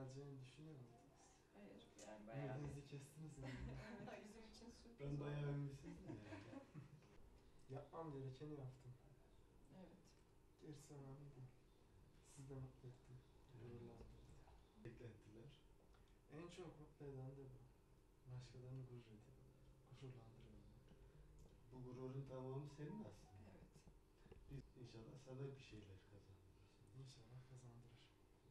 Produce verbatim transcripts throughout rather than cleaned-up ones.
geleceğini düşünüyor muydunuz? Hayır, yani bayağı bir... Ümidinizi kestiniz mi? Evet, bizim için sürpriz Ben oldu. bayağı ümitsizdim yani. Yapmam gerekeni yaptım. Evet. Gerisi önemli değil. Sizi de mutlu ettim. Gururlandırdım. Beklentiler. En çok mutlu eden de bu. Başkalarını gurur edip, gururlandırıyorum. Bu gururun tamamı senin aslında. Evet. Biz inşallah sana bir şeyler kazandırırız. İnşallah kazandırır.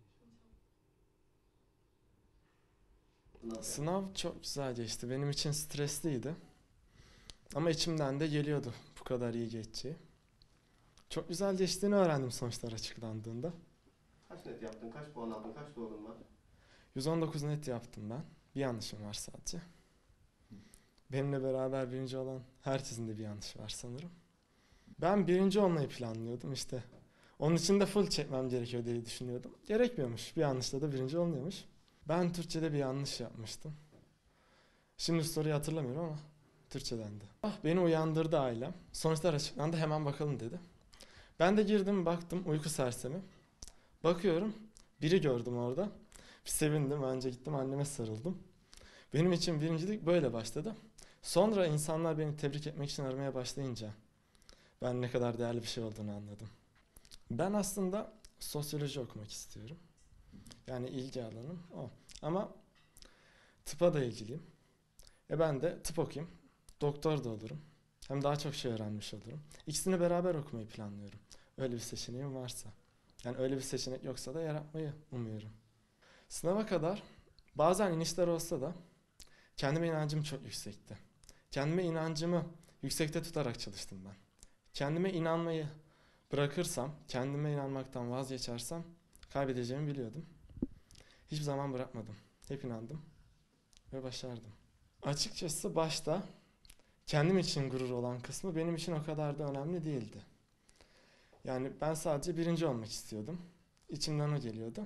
İnşallah. Sınav çok güzel geçti. Benim için stresliydi. Ama içimden de geliyordu bu kadar iyi geçeceği. Çok güzel geçtiğini öğrendim sonuçlar açıklandığında. Kaç net yaptın? Kaç puan aldın? Kaç doğrun var? yüz on dokuz net yaptım ben. Bir yanlışım var sadece. Benimle beraber birinci olan herkesin de bir yanlışı var sanırım. Ben birinci olmayı planlıyordum işte. Onun için de full çekmem gerekiyor diye düşünüyordum. Gerekmiyormuş. Bir yanlışla da birinci olunuyormuş. Ben Türkçe'de bir yanlış yapmıştım. Şimdi soruyu hatırlamıyorum ama Türkçedendi. Ah, beni uyandırdı ailem. Sonuçlar açıklandı, hemen bakalım dedi. Ben de girdim, baktım, uyku sersemi. Bakıyorum, biri gördüm orada. Bir sevindim, önce gittim anneme sarıldım. Benim için birincilik böyle başladı. Sonra insanlar beni tebrik etmek için aramaya başlayınca ben ne kadar değerli bir şey olduğunu anladım. Ben aslında sosyoloji okumak istiyorum. Yani ilgi alanım o. Ama tıpa da ilgiliyim. E ben de tıp okuyayım. Doktor da olurum. Hem daha çok şey öğrenmiş olurum. İkisini beraber okumayı planlıyorum. Öyle bir seçeneğim varsa. Yani öyle bir seçenek yoksa da yaratmayı umuyorum. Sınava kadar bazen inişler olsa da kendime inancım çok yüksekti. Kendime inancımı yüksekte tutarak çalıştım ben. Kendime inanmayı bırakırsam, kendime inanmaktan vazgeçersem kaybedeceğimi biliyordum. Hiçbir zaman bırakmadım. Hep inandım ve başardım. Açıkçası başta kendim için gurur olan kısmı benim için o kadar da önemli değildi. Yani ben sadece birinci olmak istiyordum. İçimden o geliyordu.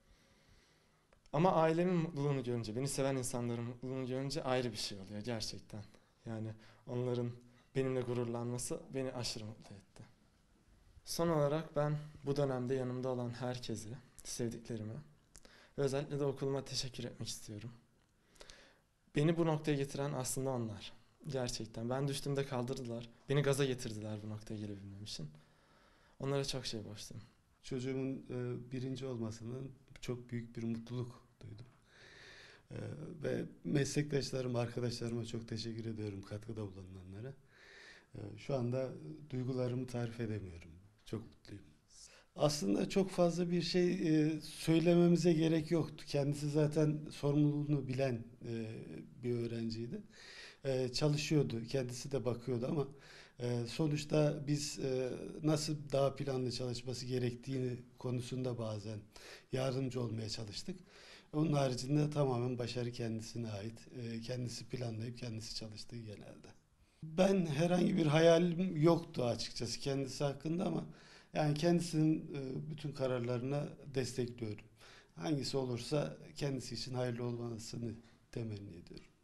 Ama ailemin mutluluğunu görünce, beni seven insanların mutluluğunu görünce ayrı bir şey oluyor gerçekten. Yani onların benimle gururlanması beni aşırı mutlu etti. Son olarak ben bu dönemde yanımda olan herkese, sevdiklerime ve özellikle de okuluma teşekkür etmek istiyorum. Beni bu noktaya getiren aslında onlar. Gerçekten. Ben düştüğümde kaldırdılar. Beni gaza getirdiler bu noktaya gelebilmem için. Onlara çok şey borçluyum. Çocuğumun e, birinci olmasının çok büyük bir mutluluk duydum. E, ve meslektaşlarım, arkadaşlarıma çok teşekkür ediyorum katkıda bulunanlara. E, şu anda duygularımı tarif edemiyorum. Çok mutluyum. Aslında çok fazla bir şey e, söylememize gerek yoktu. Kendisi zaten sorumluluğunu bilen e, bir öğrenciydi. E, çalışıyordu, kendisi de bakıyordu ama e, sonuçta biz e, nasıl daha planlı çalışması gerektiğini konusunda bazen yardımcı olmaya çalıştık. Onun haricinde tamamen başarı kendisine ait. E, kendisi planlayıp kendisi çalıştığı genelde. Ben herhangi bir hayalim yoktu açıkçası kendisi hakkında ama yani kendisinin e, bütün kararlarına destekliyorum. Hangisi olursa kendisi için hayırlı olmasını temenni ediyorum.